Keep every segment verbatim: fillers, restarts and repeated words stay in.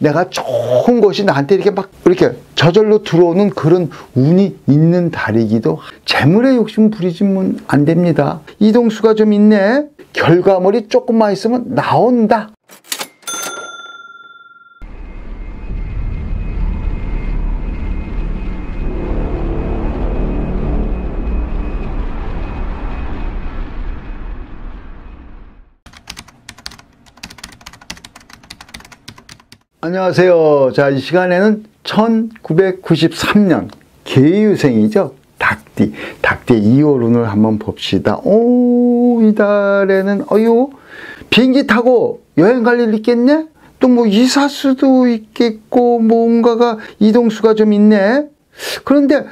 내가 좋은 것이 나한테 이렇게 막 이렇게 저절로 들어오는 그런 운이 있는 달이기도. 재물에 욕심 부리시면 안 됩니다. 이동수가 좀 있네. 결과물이 조금만 있으면 나온다. 안녕하세요. 자, 이 시간에는 천구백구십삼 년 계유생이죠. 닭띠. 닭띠 이월 운을 한번 봅시다. 오, 이 달에는, 어유, 비행기 타고 여행 갈 일 있겠네? 또 뭐 이사수도 있겠고, 뭔가가, 이동수가 좀 있네? 그런데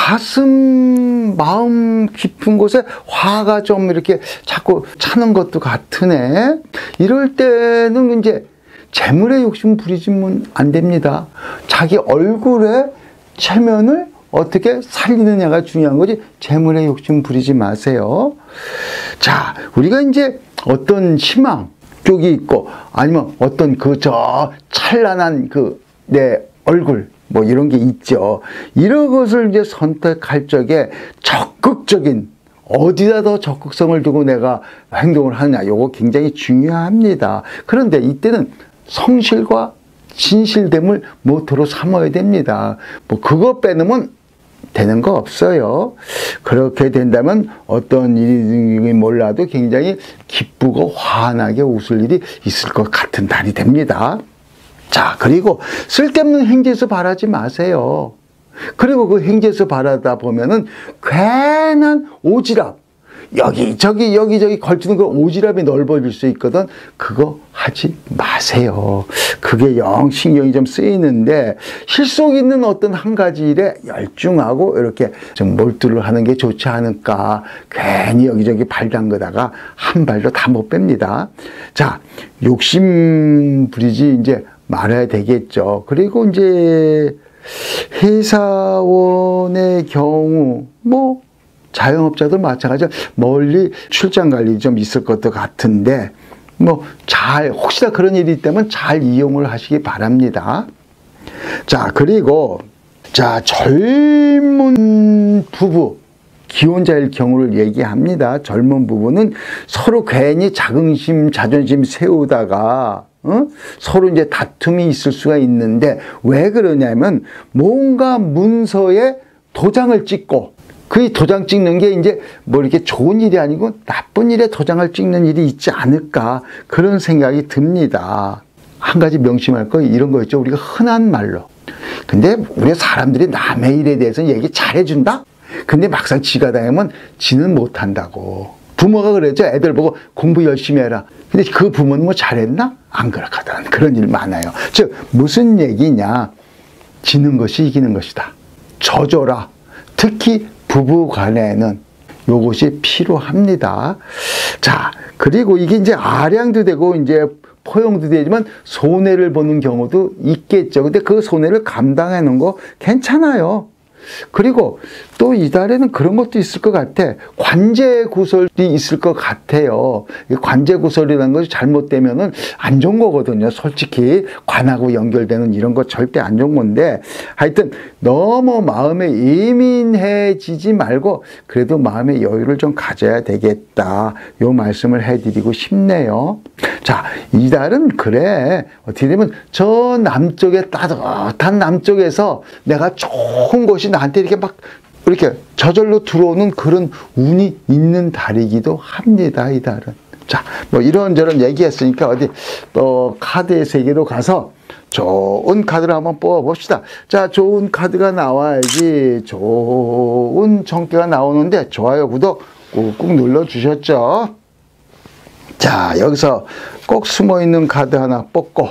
가슴, 마음 깊은 곳에 화가 좀 이렇게 자꾸 차는 것도 같으네? 이럴 때는 이제 재물에 욕심 부리시면 안 됩니다. 자기 얼굴의 체면을 어떻게 살리느냐가 중요한 거지, 재물에 욕심 부리지 마세요. 자, 우리가 이제 어떤 희망 쪽이 있고, 아니면 어떤 그 저 찬란한 그 내 얼굴, 뭐 이런 게 있죠. 이런 것을 이제 선택할 적에 적극적인, 어디다 더 적극성을 두고 내가 행동을 하느냐, 요거 굉장히 중요합니다. 그런데 이때는 성실과 진실됨을 모토로 삼아야 됩니다. 뭐 그거 빼놓으면 되는 거 없어요. 그렇게 된다면 어떤 일이 몰라도 굉장히 기쁘고 환하게 웃을 일이 있을 것 같은 달이 됩니다. 자, 그리고 쓸데없는 행제수 바라지 마세요. 그리고 그 행제수 바라다 보면은 괜한 오지랖, 여기저기 여기저기 걸치는 그 오지랖이 넓어질 수 있거든. 그거 하지 마세요. 그게 영 신경이 좀 쓰이는데, 실속 있는 어떤 한 가지 일에 열중하고 이렇게 좀 몰두를 하는 게 좋지 않을까. 괜히 여기저기 발 담그다가 한 발도 다 못 뺍니다. 자, 욕심 부리지 이제 말아야 되겠죠. 그리고 이제 회사원의 경우, 뭐 자영업자도 마찬가지로 멀리 출장 갈 일이 좀 있을 것도 같은데, 뭐 잘, 혹시나 그런 일이 있다면 잘 이용을 하시기 바랍니다. 자, 그리고 자, 젊은 부부, 기혼자일 경우를 얘기합니다. 젊은 부부는 서로 괜히 자긍심, 자존심 세우다가 어? 서로 이제 다툼이 있을 수가 있는데, 왜 그러냐면 뭔가 문서에 도장을 찍고, 그 도장 찍는 게 이제 뭐 이렇게 좋은 일이 아니고 나쁜 일에 도장을 찍는 일이 있지 않을까, 그런 생각이 듭니다. 한 가지 명심할 거 이런 거 있죠. 우리가 흔한 말로. 근데 우리 사람들이 남의 일에 대해서 얘기 잘해준다? 근데 막상 지가 당하면 지는 못한다고. 부모가 그랬죠. 애들 보고 공부 열심히 해라. 근데 그 부모는 뭐 잘했나? 안 그렇거든. 그런 일 많아요. 즉, 무슨 얘기냐? 지는 것이 이기는 것이다. 져줘라. 특히 부부 간에는 요것이 필요합니다. 자, 그리고 이게 이제 아량도 되고 이제 포용도 되지만 손해를 보는 경우도 있겠죠. 근데 그 손해를 감당하는 거 괜찮아요. 그리고 또 이달에는 그런 것도 있을 것 같아. 관제구설이 있을 것 같아요. 관제구설이라는 것이 잘못되면은 안 좋은 거거든요. 솔직히 관하고 연결되는 이런 거 절대 안 좋은 건데, 하여튼 너무 마음에 예민해지지 말고 그래도 마음의 여유를 좀 가져야 되겠다, 요 말씀을 해드리고 싶네요. 자, 이달은 그래, 어떻게 되면 저 남쪽에 따뜻한 남쪽에서 내가 좋은 것이 나한테 이렇게 막 이렇게 저절로 들어오는 그런 운이 있는 달이기도 합니다, 이 달은. 자, 뭐 이런저런 얘기했으니까 어디 또 카드의 세계로 가서 좋은 카드를 한번 뽑아봅시다. 자, 좋은 카드가 나와야지 좋은 정계가 나오는데, 좋아요, 구독 꾹꾹 눌러주셨죠? 자, 여기서 꼭 숨어있는 카드 하나 뽑고,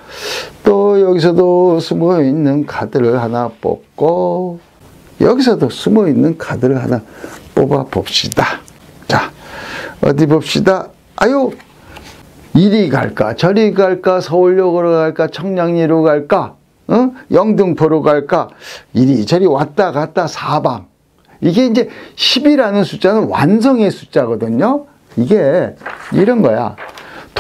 또 여기서도 숨어있는 카드를 하나 뽑고, 여기서도 숨어있는 카드를 하나 뽑아 봅시다. 자, 어디 봅시다. 아유, 이리 갈까 저리 갈까, 서울역으로 갈까 청량리로 갈까, 어? 영등포로 갈까, 이리저리 왔다 갔다 사방. 이게 이제 십이라는 숫자는 완성의 숫자거든요. 이게 이런 거야.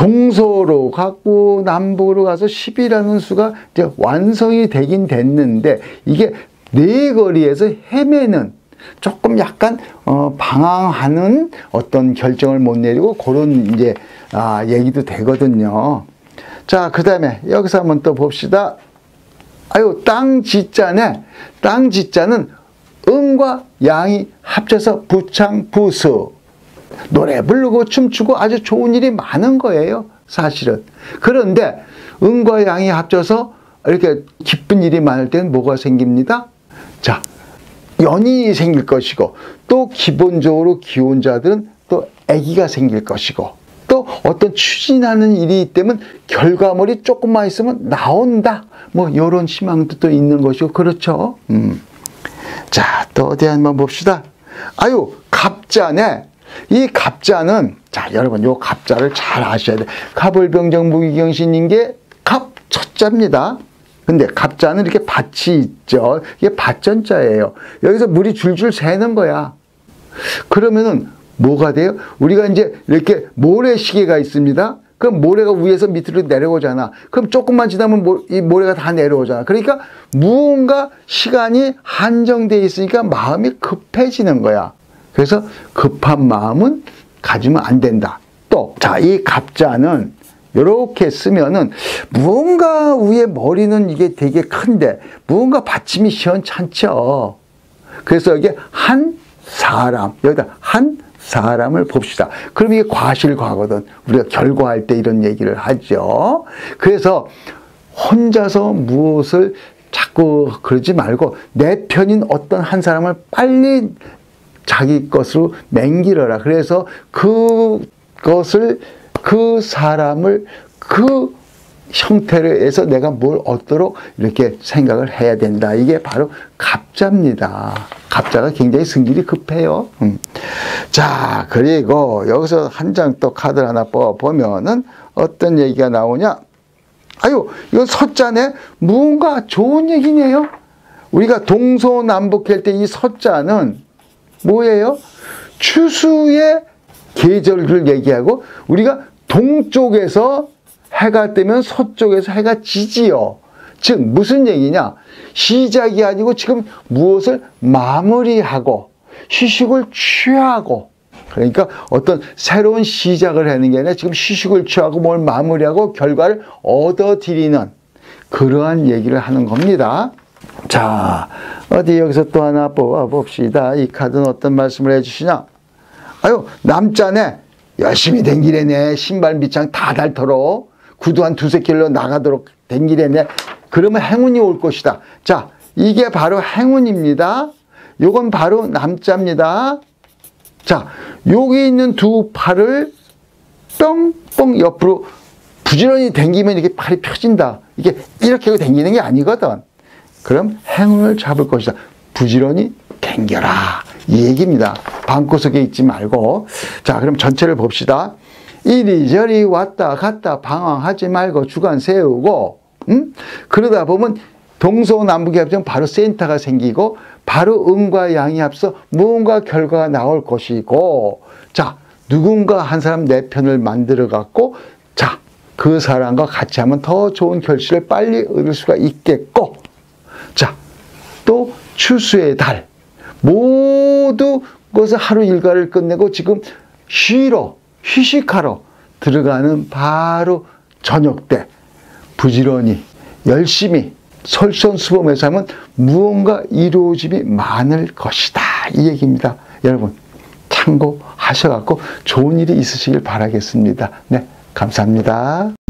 동서로 갔고 남북으로 가서 십이라는 수가 이제 완성이 되긴 됐는데 이게 네 거리에서 헤매는 조금 약간 어, 방황하는 어떤 결정을 못 내리고 그런 이제 아, 얘기도 되거든요. 자, 그 다음에 여기서 한번 또 봅시다. 아유, 땅 지자네. 땅 지자는 음과 양이 합쳐서 부창부수. 노래 부르고 춤추고 아주 좋은 일이 많은 거예요, 사실은. 그런데 음과 양이 합쳐서 이렇게 기쁜 일이 많을 때는 뭐가 생깁니다? 자, 연인이 생길 것이고, 또 기본적으로 기혼자들은 또 아기가 생길 것이고, 또 어떤 추진하는 일이 있다면 결과물이 조금만 있으면 나온다. 뭐 이런 희망도 또 있는 것이고, 그렇죠. 음. 자, 또 어디 한번 봅시다. 아유, 갑자네. 이 갑자는, 자, 여러분, 요 갑자를 잘 아셔야 돼. 갑을병정 무기경신인 게 갑 첫자입니다. 근데 갑자는 이렇게 밭이 있죠. 이게 밭전자예요. 여기서 물이 줄줄 새는 거야. 그러면은 뭐가 돼요? 우리가 이제 이렇게 모래시계가 있습니다. 그럼 모래가 위에서 밑으로 내려오잖아. 그럼 조금만 지나면 모, 이 모래가 다 내려오잖아. 그러니까 무언가 시간이 한정되어 있으니까 마음이 급해지는 거야. 그래서 급한 마음은 가지면 안 된다. 또, 자, 이 갑자는 이렇게 쓰면은 무언가 위에 머리는 이게 되게 큰데 무언가 받침이 시원찮죠. 그래서 이게 한 사람, 여기다 한 사람을 봅시다. 그럼 이게 과실과거든. 우리가 결과할 때 이런 얘기를 하죠. 그래서 혼자서 무엇을 자꾸 그러지 말고 내 편인 어떤 한 사람을 빨리 자기 것으로 맹기러라. 그래서 그것을, 그 사람을 그 형태로 해서 내가 뭘 얻도록 이렇게 생각을 해야 된다. 이게 바로 갑자입니다. 갑자가 굉장히 승질이 급해요. 음. 자, 그리고 여기서 한 장 또 카드를 하나 뽑아보면은 어떤 얘기가 나오냐. 아유, 이건 서자네. 무언가 좋은 얘기네요. 우리가 동서남북할 때 이 서자는 뭐예요? 추수의 계절을 얘기하고 우리가 동쪽에서 해가 뜨면 서쪽에서 해가 지지요. 즉 무슨 얘기냐? 시작이 아니고 지금 무엇을 마무리하고 휴식을 취하고, 그러니까 어떤 새로운 시작을 하는 게 아니라 지금 휴식을 취하고 뭘 마무리하고 결과를 얻어들이는 그러한 얘기를 하는 겁니다. 자, 어디 여기서 또 하나 뽑아 봅시다. 이 카드는 어떤 말씀을 해주시냐? 아유, 남자네. 열심히 댕기래네. 신발 밑창 다 닳도록 구두 한 두세 킬로 나가도록 댕기래네. 그러면 행운이 올 것이다. 자, 이게 바로 행운입니다. 요건 바로 남자입니다. 자, 여기 있는 두 팔을 뻥뻥 옆으로 부지런히 댕기면 이렇게 팔이 펴진다. 이게 이렇게 하고 댕기는 게 아니거든. 그럼 행운을 잡을 것이다. 부지런히 댕겨라. 이 얘기입니다. 방구석에 있지 말고. 자, 그럼 전체를 봅시다. 이리저리 왔다 갔다 방황하지 말고 주관 세우고, 음? 그러다 보면 동서남북이 합치면 바로 센터가 생기고 바로 음과 양이 합쳐 무언가 결과가 나올 것이고, 자, 누군가 한 사람 내 편을 만들어 갖고, 자, 그 사람과 같이 하면 더 좋은 결실을 빨리 얻을 수가 있겠고, 자, 또 추수의 달. 모두 그것을 하루 일과를 끝내고 지금 쉬러, 휴식하러 들어가는 바로 저녁 때 부지런히 열심히 솔선수범해서 하면 무언가 이루어짐이 많을 것이다. 이 얘기입니다. 여러분 참고하셔갖고 좋은 일이 있으시길 바라겠습니다. 네, 감사합니다.